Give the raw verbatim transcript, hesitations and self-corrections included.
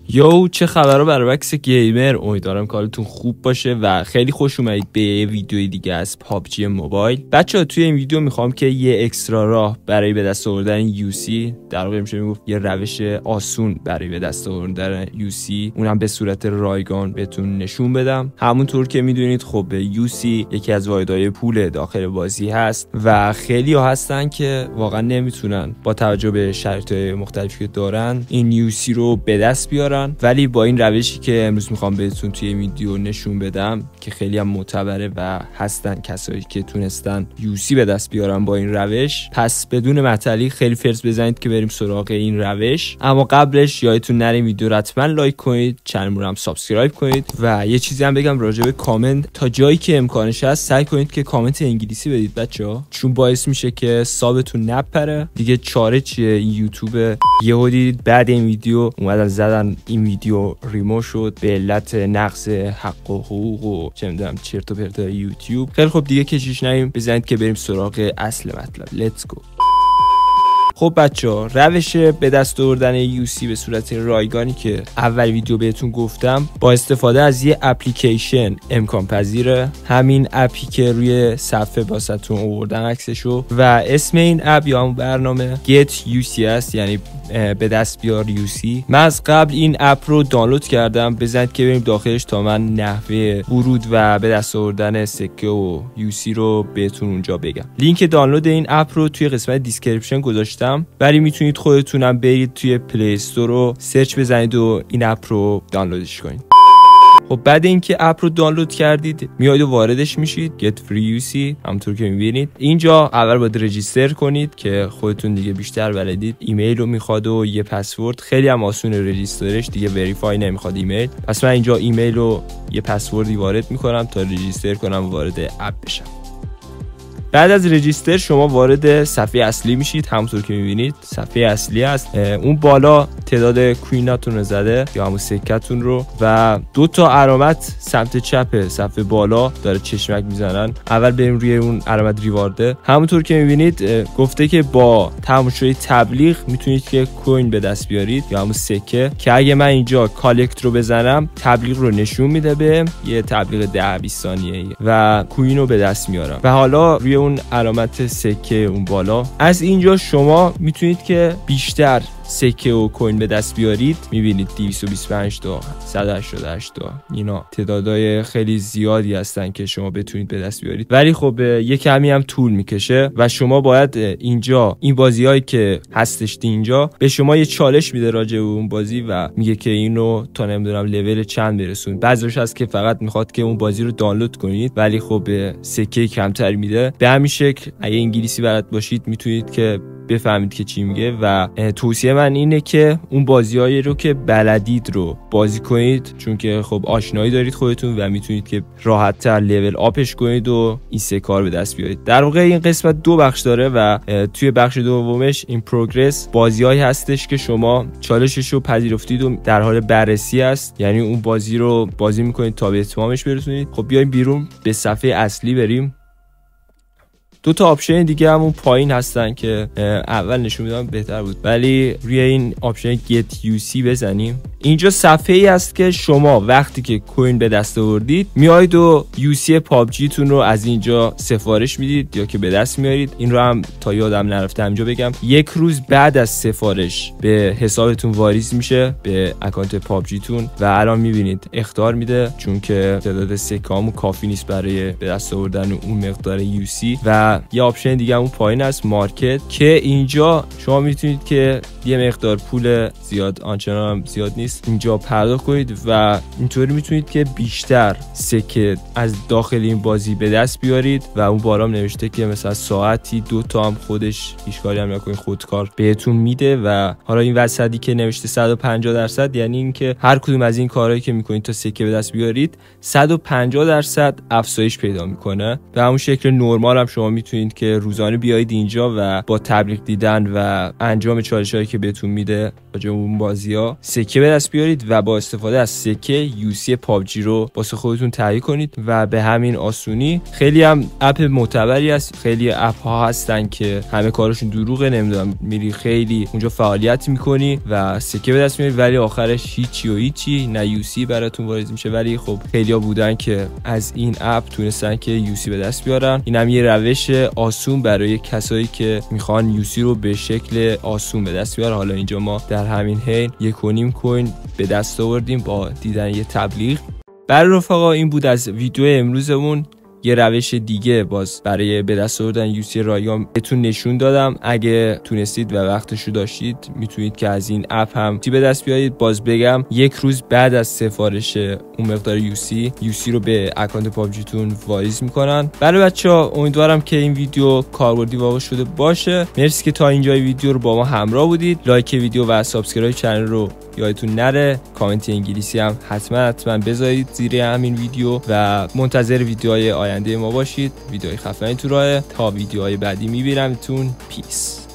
یو چه خبرها برای وکس گیمر، امیدوارم کارتون خوب باشه و خیلی خوش اومدید به ویدیوی دیگه از پابجی موبایل. بچه‌ها توی این ویدیو میخوام که یه اکسترا راه برای به دست آوردن یو سی، در واقع میشه گفت یه روش آسون برای به دست آوردن یو سی، اونم به صورت رایگان بهتون نشون بدم. همونطور که میدونید خب یو سی یکی از واحدهای پول داخل بازی هست و خیلی ها هستن که واقعا نمیتونن با توجه به شرایط مختلفی که دارن این یو سی رو به دست بیارن، ولی با این روشی که امروز میخوام بهتون توی ویدیو نشون بدم که خیلی هم معتبره و هستن کسایی که تونستن یو سی به دست بیارن با این روش، پس بدون معطلی خیلی فرض بزنید که بریم سراغ این روش. اما قبلش یادتون نره ویدیو رو حتما لایک کنید، چنل رو هم سابسکرایب کنید و یه چیزی هم بگم راجع به کامنت، تا جایی که امکانش هست سعی کنید که کامنت انگلیسی بدید بچه‌ها، چون باعث میشه که سابتون نپره دیگه. چاره چیه؟ این یوتیوب یهو دیدید بعد این ویدیو اومدن زدن این ویدیو ریمو شد به علت نقض حق و حقوق و چه میدونم چرت و پرت یوتیوب. خیلی خب دیگه کشیش نیم، بزنید که بریم سراغ اصل مطلب. لیتس گو. خب بچه‌ها، روش به دست آوردن یو سی به صورت رایگانی که اول ویدیو بهتون گفتم با استفاده از یه اپلیکیشن امکان پذیره. همین اپی که روی صفحه واسهتون آوردم عکسشو و اسم این اپ یا همون برنامه Get یو سی است، یعنی به دست بیار یو سی. من از قبل این اپ رو دانلود کردم، بزنید که بریم داخلش تا من نحوه ورود و به دست آوردن سکه و یو سی رو بهتون اونجا بگم. لینک دانلود این اپ رو توی قسمت دیسکریپشن گذاشتم، ولی میتونید خودتونم برید توی پلی استور رو سرچ بزنید و این اپ رو دانلودش کنید. خب بعد اینکه اپ رو دانلود کردید میاید و واردش میشید Get Free یو سی. همونطور که میبینید اینجا اول باید رجیستر کنید که خودتون دیگه بیشتر بلدید. ایمیل رو میخواد و یه پسورد، خیلی هم آسونه رجیسترش، دیگه وریفای نمیخواد ایمیل. پس من اینجا ایمیل رو یه پسوردی وارد میکنم تا رجیستر کنم و وارد اپ بشم. بعد از رجیستر شما وارد صفحه اصلی میشید. همونطور که میبینید صفحه اصلی است. اون بالا تعداد کویناتون رو زده یا همون سکتون رو و دو تا علامت سمت چپ صفحه بالا داره چشمک میزنن. اول بریم روی اون علامت ریوارده. همونطور که میبینید گفته که با تماشای تبلیغ میتونید که کوین به دست بیارید یا همون سکه، که اگه من اینجا کالکت رو بزنم تبلیغ رو نشون میده بهم، یه تبلیغ ده بیست ثانیه‌ای و کوین رو به دست میارم. و حالا روی اون علامت سکه اون بالا از اینجا شما میتونید که بیشتر سکه و کوین به دست بیارید. میبینید دویست و بیست و پنج تا، صد و هشتاد و هشت تا، اینا تعدادهای خیلی زیادی هستن که شما بتونید به دست بیارید، ولی خب یه کمی هم طول میکشه و شما باید اینجا این بازیایی که هستش اینجا به شما یه چالش میده راجع به اون بازی و میگه که اینو تا نمیدونم لول چند برسون. بعضیش هست که فقط میخواد که اون بازی رو دانلود کنید ولی خب سکه کمتر میده. به همین شکل اگه انگلیسی بلد باشید میتونید که بفهمید که چی میگه و توصیه من اینه که اون بازیایی رو که بلدید رو بازی کنید، چون که خب آشنایی دارید خودتون و میتونید که راحت تر لول آپش کنید و این سه کار به دست بیارید. در واقع این قسمت دو بخش داره و توی بخش دومش این پروگرس بازیایی هستش که شما چالشش رو پذیرفتید و در حال بررسی است، یعنی اون بازی رو بازی میکنید تا به اتمامش برسونید. خب بیایم بیرون به صفحه اصلی بریم. دو تا آپشن دیگه همون پایین هستن که اول نشون میدم بهتر بود، ولی روی این آپشن Get یو سی بزنیم. اینجا صفحه ای است که شما وقتی که کوین به دست آوردید میایید و یو سی پابجی تون رو از اینجا سفارش میدید یا که به دست میارید. این رو هم تا یادم نرفته اینجا بگم، یک روز بعد از سفارش به حسابتون واریز میشه به اکانت پابجی تون و الان میبینید اخطار میده چون که تعداد سکامون کافی نیست برای به دست آوردن اون مقدار یو سی. و یه آپشن دیگه اون پایین است مارکت، که اینجا شما میتونید که یه مقدار پول زیاد، آنچنان هم زیاد نیست، اینجا پرداخت کنید و اینطوری میتونید که بیشتر سکه از داخل این بازی به دست بیارید. و اون بالا هم نوشته که مثلا ساعتی دو تا هم خودش هیچ کاری هم نکنید خودکار بهتون میده. و حالا این وسطی که نوشته صد و پنجاه درصد، یعنی اینکه هر کدوم از این کارهایی که میکنید تا سکه به دست بیارید صد و پنجاه درصد افزایش پیدا میکنه. به همون شکل نرمال هم شما میتونید که روزانه بیایید اینجا و با تبلیغ دیدن و انجام چالشایی که بهتون میده راجع به اون بازی‌ها سکه به دست بیارید و با استفاده از سکه یو سی پابجی رو واسه خودتون تهیه کنید و به همین آسونی. خیلی هم اپ معتبری است، خیلی اپ ها هستن که همه کارشون دروغه، نمیدونم میری خیلی اونجا فعالیت میکنی و سکه به دست میاری ولی آخرش هیچی و هیچی، نه یو سی براتون وارد میشه. ولی خب خیلیا بودن که از این اپ تونستن که یو سی به دست بیارن. اینم یه روش آسون برای کسایی که میخوان یو سی رو به شکل آسون به دست بیارن. حالا اینجا ما در همین حین یک و نیم کوین به دست آوردیم با دیدن یه تبلیغ. برای رفقا این بود از ویدیو امروزمون. یه روش دیگه باز برای به دست آوردن یو سی رایگان بهتون نشون دادم. اگه تونستید و وقتشو داشتید میتونید که از این اپ هم تی به دست بیارید. باز بگم یک روز بعد از سفارش اون مقدار یو سی یو سی رو به اکانت پابجیتون واریز میکنن. برای بچه‌ها امیدوارم که این ویدیو کاربردی واقع شده باشه. مرسی که تا اینجای ویدیو رو با ما همراه بودید. لایک ویدیو و سابسکرایب کانال رو یادتون نره. کامنت انگلیسی هم حتما حتما بذارید زیر همین ویدیو و منتظر ویدیوهای آینده ما باشید. ویدیوهای خفنی تو راهه. تا ویدیوهای بعدی میبینمتون. پیس.